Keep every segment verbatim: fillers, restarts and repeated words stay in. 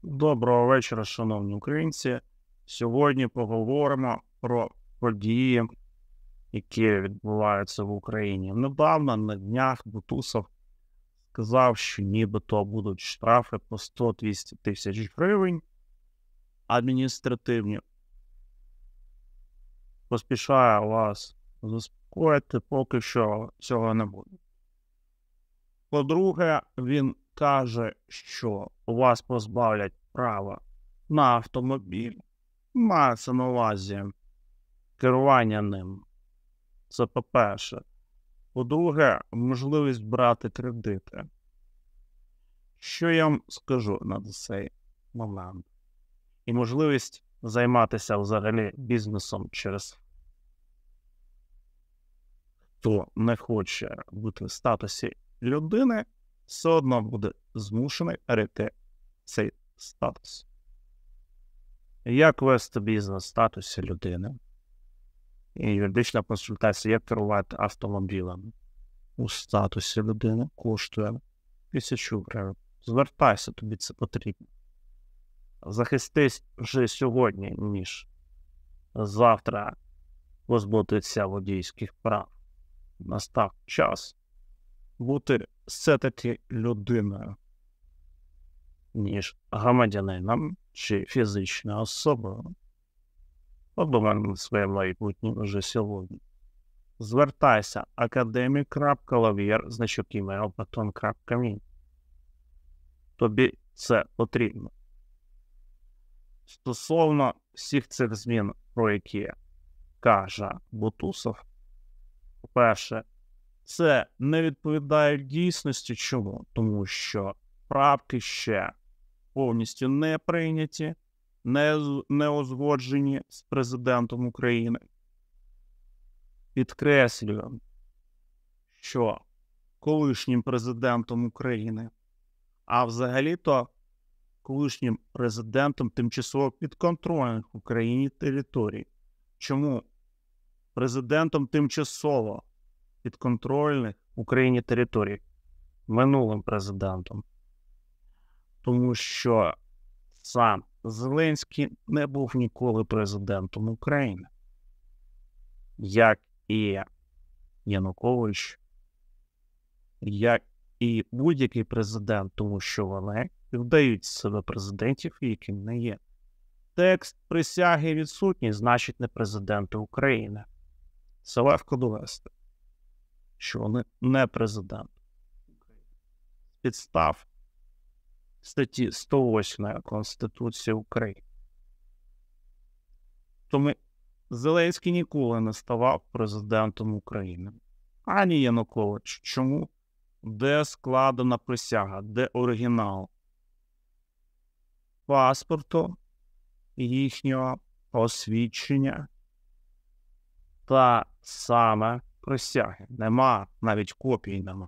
Доброго вечора, шановні українці. Сьогодні поговоримо про події, які відбуваються в Україні. Недавно на днях Бутусов сказав, що нібито будуть штрафи по сто-двісті тисяч гривень адміністративні. Поспішаю вас заспокоїти, поки що цього не буде. По-друге, він каже, що вас позбавлять права на автомобіль. Мається на увазі керування ним. Це по-перше. По-друге, можливість брати кредити. Що я вам скажу на цей момент? І можливість займатися взагалі бізнесом через хто не хоче бути в статусі людини, все одно буде змушений перейти цей статус. Як вести бізнес в статусі людини? І юридична консультація, як керувати автомобілем у статусі людини, коштує тисячу гривень. Звертайся, тобі це потрібно. Захистись вже сьогодні, ніж завтра позбутися водійських прав. Настав час бути все-таки людиною, ніж громадянином чи фізичною особою. Подумай на своє майбутнє вже сьогодні. Звертайся академік.лав'єр, значок імейл, батон.мі. Тобі це потрібно. Стосовно всіх цих змін, про які каже Бутусов, по-перше, це не відповідає дійсності. Чому? Тому що правки ще повністю не прийняті, не, не узгоджені з президентом України. Підкреслюю, що колишнім президентом України, а взагалі-то колишнім президентом тимчасово підконтрольних Україні територій. Чому президентом тимчасово підконтрольних Україні територій? Минулим президентом. Тому що сам Зеленський не був ніколи президентом України. Як і Янукович, як і будь-який президент, тому що вони вдають з себе президентів, яким не є. Текст присяги відсутній, значить не президенти України. Це легко довести, що вони не президент України. Підстав статті сто восьмої Конституції України. Тому Зеленський ніколи не ставав президентом України. Ані Янукович. Чому? Де складена присяга? Де оригінал паспорту, їхнього освідчення та саме присяги? Нема, навіть копій нема.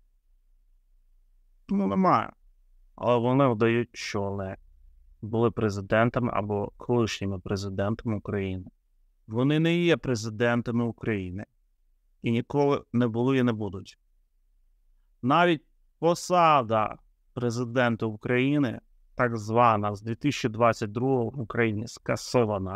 Ну, немає. Але вони вдають, що вони були президентами або колишніми президентами України. Вони не є президентами України. І ніколи не були і не будуть. Навіть посада президента України, так звана, з дві тисячі двадцять другого в Україні скасована.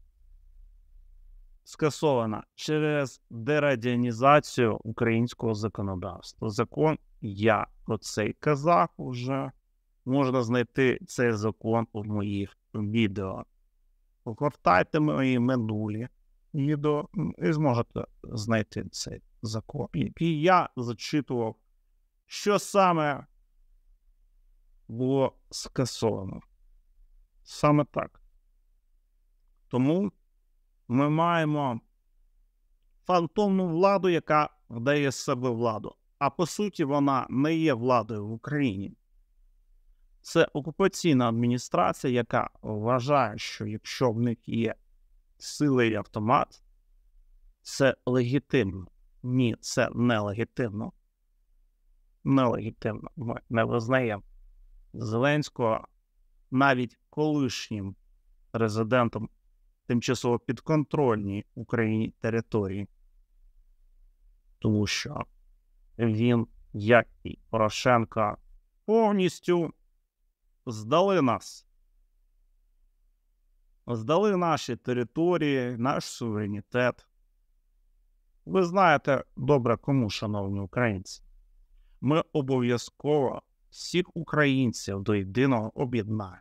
Скасована через дерадянізацію українського законодавства. Закон, я про це й казав уже. Можна знайти цей закон у моїх відео. Погортайте мої минулі відео і зможете знайти цей закон, який я зачитував, що саме було скасовано. Саме так. Тому ми маємо фантомну владу, яка вдає з себе владу. А по суті вона не є владою в Україні. Це окупаційна адміністрація, яка вважає, що якщо в них є сили і автомат, це легітимно. Ні, це нелегітимно. Нелегітимно. Ми не визнаємо Зеленського навіть колишнім президентом тимчасово підконтрольній Україні території. Тому що він, як і Порошенко, повністю здали нас. Здали наші території, наш суверенітет. Ви знаєте добре кому, шановні українці. Ми обов'язково всіх українців до єдиного об'єднаємо.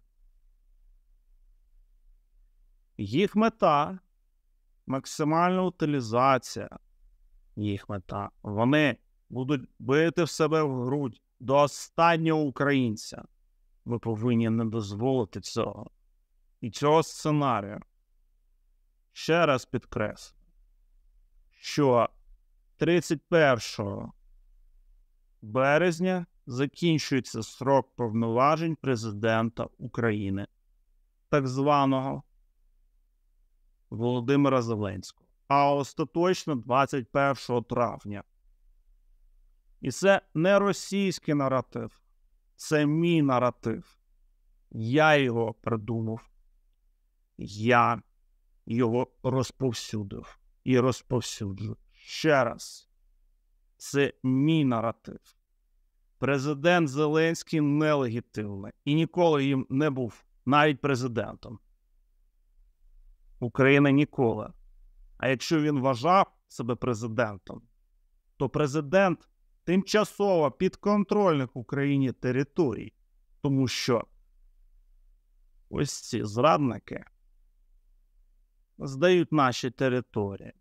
Їх мета – максимальна утилізація. Їх мета. Вони будуть бити в себе в грудь до останнього українця. Ви повинні не дозволити цього. І цього сценарію. Ще раз підкреслю, що тридцять першого березня закінчується строк повноважень президента України, так званого Володимира Зеленського, а остаточно двадцять першого травня. І це не російський наратив, це мій наратив. Я його придумав, я його розповсюдив і розповсюджу. Ще раз, це мій наратив. Президент Зеленський нелегітимний і ніколи їм не був навіть президентом. Україна ніколи. А якщо він вважав себе президентом, то президент тимчасово підконтрольних Україні територій. Тому що ось ці зрадники здають наші території,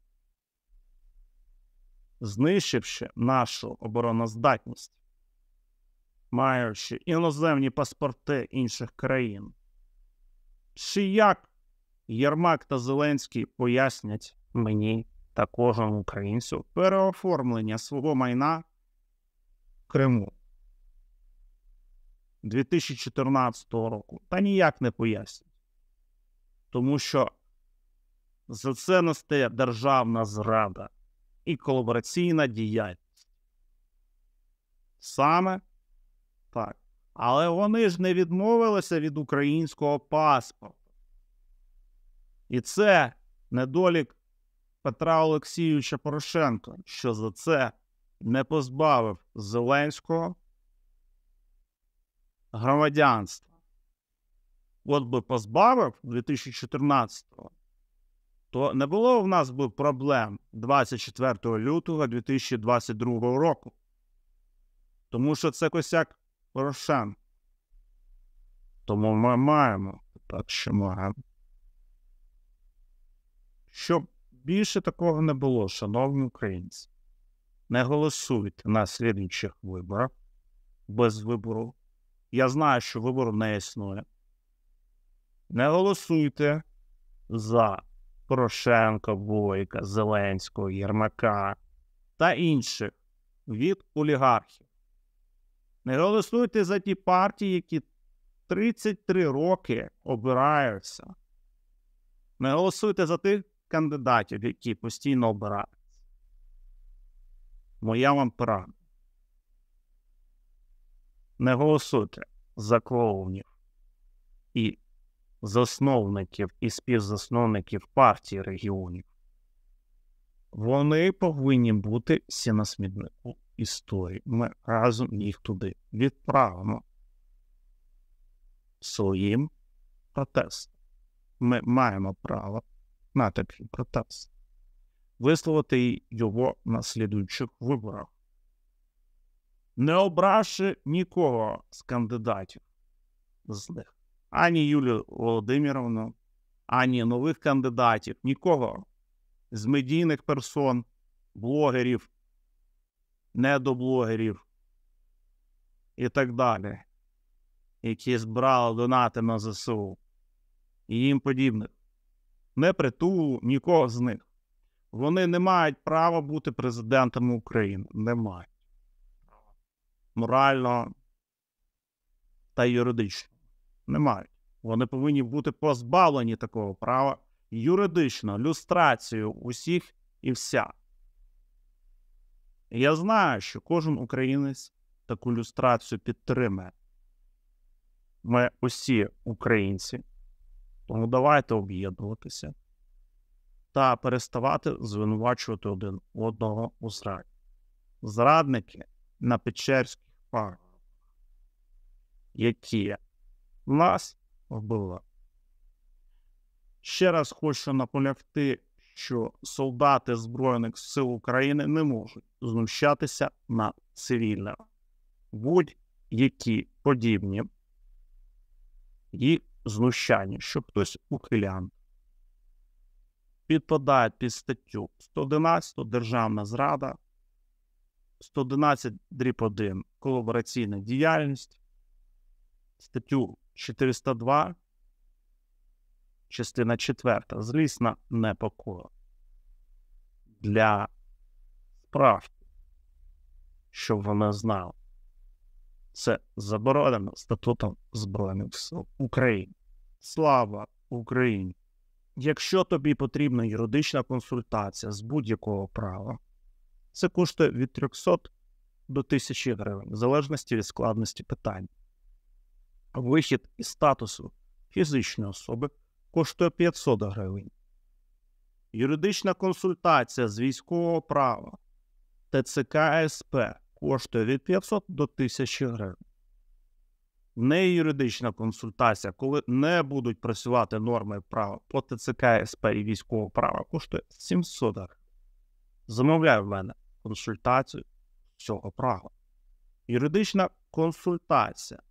знищивши нашу обороноздатність, маючи іноземні паспорти інших країн. Чи як Єрмак та Зеленський пояснять мені та кожному українцю переоформлення свого майна в Криму дві тисячі чотирнадцятого року? Та ніяк не пояснять. Тому що за це настає державна зрада і колабораційна діяльність. Саме так. Але вони ж не відмовилися від українського паспорта. І це недолік Петра Олексійовича Порошенка, що за це не позбавив Зеленського громадянства. От би позбавив дві тисячі чотирнадцятого, то не було в нас би проблем двадцять четвертого лютого дві тисячі двадцять другого року. Тому що це косяк Порошенка. Тому ми маємо, так що маємо. Щоб більше такого не було, шановні українці, не голосуйте на слідуючих виборах без вибору. Я знаю, що вибору не існує. Не голосуйте за Порошенка, Бойка, Зеленського, Єрмака та інших від олігархів. Не голосуйте за ті партії, які тридцять три роки обираються. Не голосуйте за тих кандидатів, які постійно обираються. Моя вам порада. Не голосуйте за клоунів і засновників і співзасновників партії регіонів. Вони повинні бути всі на смітнику історії. Ми разом їх туди відправимо своїм протестом. Ми маємо право на такий протест. Висловити його на слідуючих виборах. Не обравши нікого з кандидатів з них. Ані Юлію Володимирівну, ані нових кандидатів, нікого з медійних персон, блогерів, недоблогерів і так далі, які збирали донати на зе се у і їм подібних. Не притулу нікого з них. Вони не мають права бути президентами України. Не мають. Морально та юридично. Не мають. Вони повинні бути позбавлені такого права юридично, люстрацією усіх і вся. Я знаю, що кожен українець таку люстрацію підтримає. Ми усі українці. Тому давайте об'єднуватися та переставати звинувачувати один одного у зраді. Зрадники на Печерських пагорбах, які нас вбили. Ще раз хочу наполягти, що солдати Збройних сил України не можуть знущатися над цивільними. Будь-які подібні і знущання, що хтось ухилянт, підпадають під статтю сто одинадцять «Державна зрада», сто одинадцять дріб один «Колабораційна діяльність», статтю чотириста два, частина четверта «Злісна непокора». Для справки, щоб вони знали, це заборонено Статутом Збройних сил України. Слава Україні! Якщо тобі потрібна юридична консультація з будь-якого права, це коштує від трьохсот до тисячі гривень, в залежності від складності питань. Вихід із статусу фізичної особи коштує п'ятсот гривень. Юридична консультація з військового права Т Ц К С П коштує від п'ятсот до тисячі гривень. Неюридична консультація, коли не будуть працювати норми права по Т Ц К С П і військового права, коштує сімсот гривень. Замовляй в мене консультацію з цього права. Юридична консультація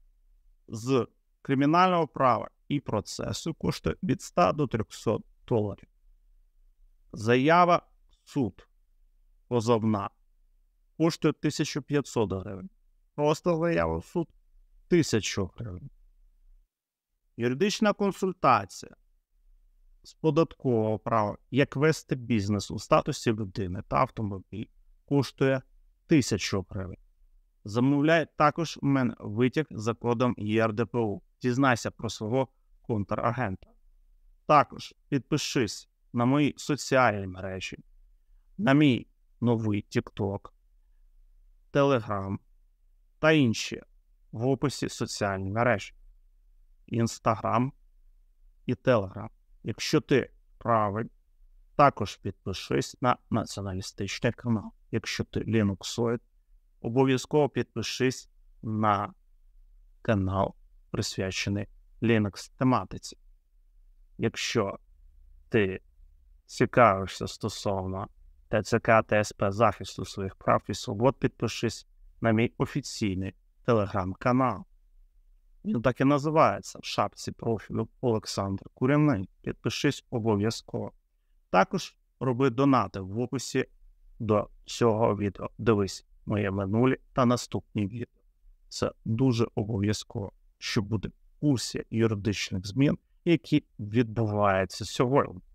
з кримінального права і процесу коштує від ста до трьохсот доларів. Заява в суд позовна коштує тисячу п'ятсот гривень. Просто заява в суд – тисячу гривень. Юридична консультація з податкового права, як вести бізнес у статусі людини та автомобіль, коштує тисячу гривень. Замовляй також в мене витяг за кодом Є Р Д П У. Дізнайся про свого контрагента. Також підпишись на мої соціальні мережі, на мій новий TikTok, Telegram та інші в описі соціальні мережі, Instagram і Telegram. Якщо ти правий, також підпишись на націоналістичний канал. Якщо ти лінуксоїд, обов'язково підпишись на канал, присвячений Linux тематиці. Якщо ти цікавишся стосовно Т Ц К Та С П захисту своїх прав і свобод, підпишись на мій офіційний телеграм-канал. Він так і називається в шапці профілю Олександр Куряний. Підпишись обов'язково. Також роби донати в описі до цього відео. Дивись моє минулі та наступні відео. Це дуже обов'язково, щоб бути в курсі юридичних змін, які відбуваються сьогодні.